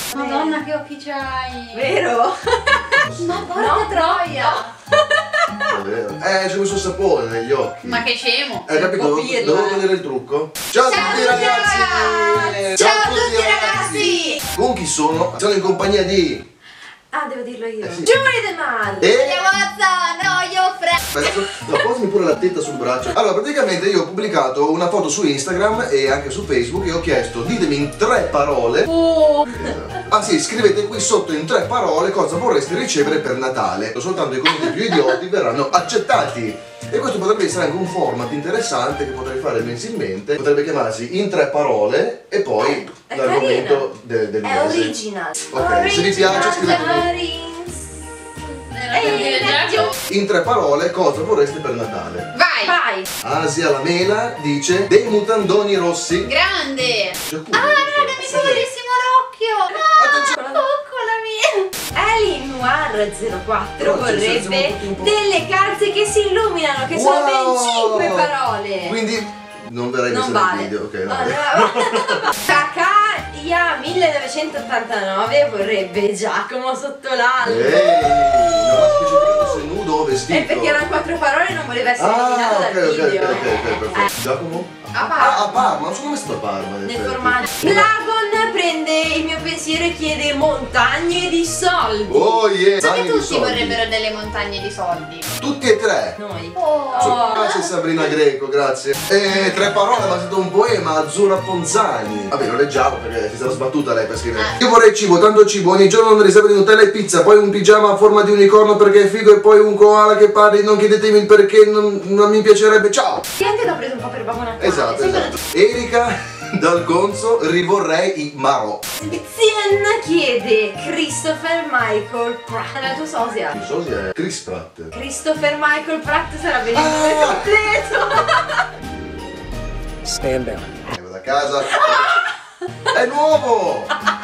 Madonna, che occhi c'hai! Vero? Ma porca troia! È vero. C'è questo sapore negli occhi. Ma che scemo! Hai capito? Devo vedere il trucco? Ciao a tutti ragazzi! Ciao a tutti ragazzi! Con chi sono? Sono in compagnia di... Ah, devo dirlo io. Sì. Giovanni De Mare. E... No, io Aspetta, posami pure la tetta sul braccio. Allora, praticamente io ho pubblicato una foto su Instagram e anche su Facebook e ho chiesto, ditemi in 3 parole. Ah sì, scrivete qui sotto in 3 parole cosa vorreste ricevere per Natale. Soltanto i commenti più idioti verranno accettati. E questo potrebbe essere anche un format interessante che potrei fare mensilmente. Potrebbe chiamarsi in 3 parole e poi l'argomento del mese. È original. Ok, se vi piace scrivete in 3 parole cosa vorreste per Natale. Vai! Asia la mela dice dei mutandoni rossi. Grande! Giacumo, Raga, mi fa bellissimo l'occhio! No! Coccola mia! Eli Noir 04 Però vorrebbe un po'. delle calze che si illuminano, che sono ben 5 parole. Quindi non verrà in Non questo vale. video, ok? No. Takaya 1989 vorrebbe Giacomo sotto l'albero. Non ha specificato se nudo o vestito. E perché erano 4 parole e non voleva essere eliminato dal video. Ok, perfetto. Giacomo? A Parma. A Parma, non sono mai stato a Parma. in Nel effetti. formaggio. Plagon prende il mio pensiero e chiede montagne di soldi. Oh yeah! So che Anni di tutti soldi. vorrebbero delle montagne di soldi. Tutti e 3. Noi. Grazie Sabrina Greco, grazie. 3 parole, ma è stato un poema, Azzurra Ponzani. Vabbè, lo leggiamo perché si sarà sbattuta lei per scrivere. Io vorrei cibo, tanto cibo, ogni giorno una riserva di Nutella e pizza, poi un pigiama a forma di unicorno perché è figo e poi un koala che parli, non chiedetemi il perché, non mi piacerebbe, ciao! Che anche l'ho preso un po' per Babbo Natale. Esatto. Erika dal Gonzo, rivorrei i Marò. Zien chiede Christopher Michael Pratt. È la tua sosia. Il sosia è Chris Pratt. Christopher Michael Pratt sarebbe il nome completo. Stand down. Vengo da casa. È nuovo!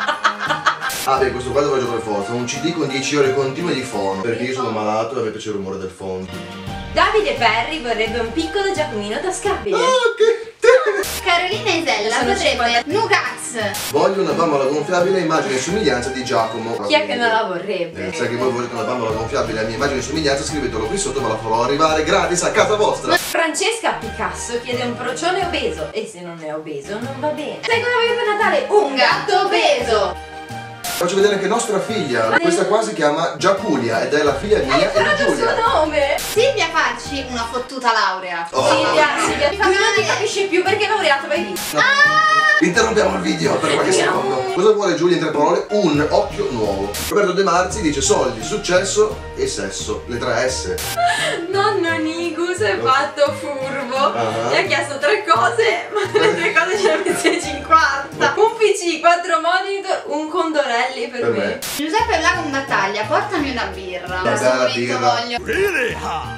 Ah beh, questo qua lo faccio per forza. Un CD con 10 ore continue di fono. Perché io sono malato e a me piace il rumore del fono. Davide Perri vorrebbe un piccolo Giacomino tascabile. Carolina Isella Sono vorrebbe Nuggets. Voglio una bambola gonfiabile a immagine e somiglianza di Giacomo. Chi è che non la vorrebbe? Sai che voi volete una bambola gonfiabile a mia immagine e somiglianza, scrivetelo qui sotto, ve la farò arrivare gratis a casa vostra. Francesca Picasso chiede un procione obeso. E se non è obeso non va bene. Sai cosa voglio per Natale? Un gatto obeso. Faccio vedere che nostra figlia, questa qua si chiama Giaculia ed è la figlia mia e di Il suo Giulia. nome. Silvia facci una fottuta laurea. Oh. Silvia, tu non ti capisci più perché è laureato, vai lì. Interrompiamo il video per qualche secondo. Cosa vuole Giulia in 3 parole? Un occhio nuovo. Roberto De Marzi dice soldi, successo e sesso. Le 3 S. Nonno Nigus è fatto furbo. Mi ha chiesto 3 cose, ma le 3 cose ce ne ha messe 50. Un PC, 4 monitor, un Condorelli per me. Giuseppe Blago in battaglia, portami una birra. Una In questo bella momento birra. voglio.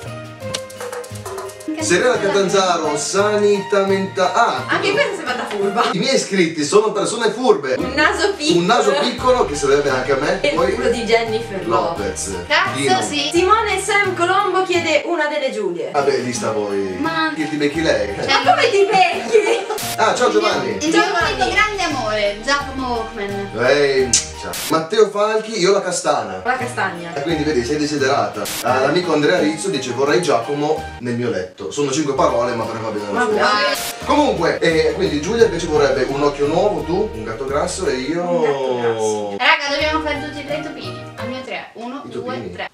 Serena Catanzaro, sanitamente. Anche questa si è fatta furba. I miei iscritti sono persone furbe. Un naso piccolo. Un naso piccolo che sarebbe anche a me. E il Poi culo di Jennifer Lopez. Dino. Cazzo sì. Simone Sam Colombo chiede una delle Giulie. Vabbè, lì sta voi. Ma- Che ti becchi lei? Ma come ti becchi? Ah, ciao Giovanni. Il mio unico grande amore, Giacomo Walkman. Ehi, ciao. Matteo Falchi, io la castana. La castagna. E quindi vedi, sei desiderata. L'amico Andrea Rizzo dice vorrei Giacomo nel mio letto. Sono 5 parole, ma per me va bene lo stesso. Comunque, quindi Giulia invece vorrebbe un occhio nuovo, tu, un gatto grasso e io. Un gatto grasso. Raga, dobbiamo fare tutti e 3 i topini. Al mio 3. 1, I 2, topini? 3.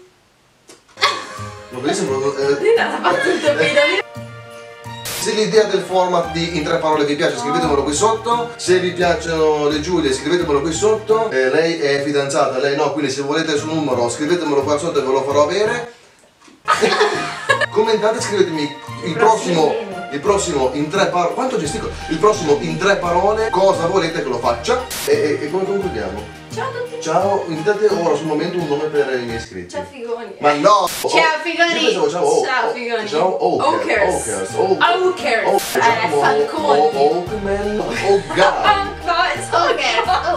Ma bellissimo. Lina l'ha fatto un topino. Se l'idea del format di in 3 parole vi piace scrivetemelo qui sotto. Se vi piacciono le Giulie scrivetemelo qui sotto. Lei è fidanzata, lei no, quindi se volete il suo numero scrivetemelo qua sotto e ve lo farò avere. Commentate, scrivetemi il prossimo in 3 parole. Quanto gestico? Il prossimo in 3 parole cosa volete che lo faccia. E come concludiamo? Ciao a tutti. Ciao, invitate ora sul momento un nome per i miei iscritti. Ciao figoni. Ma no! Ciao, figoni. Io pensavo ciao, Ciao, figoni. Ciao Okers. Okers. Falconi. Oakman. Oga.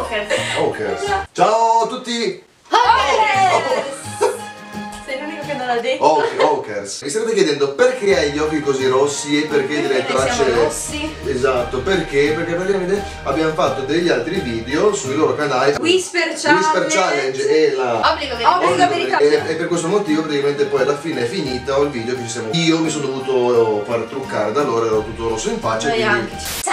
Ok. Okers. Ciao a tutti! Okers. Sei l'unico che non l'ha detto. Okers. Mi starete chiedendo perché hai gli occhi così rossi e perché delle tracce. Siamo rossi. Esatto, perché? Perché praticamente abbiamo fatto degli altri video sui loro canali. Whisper Challenge e la Obbligo americano. e per questo motivo praticamente poi alla fine è finita il video che ci siamo. Io mi sono dovuto far truccare da loro, ero tutto rosso in faccia. Noi Quindi anche.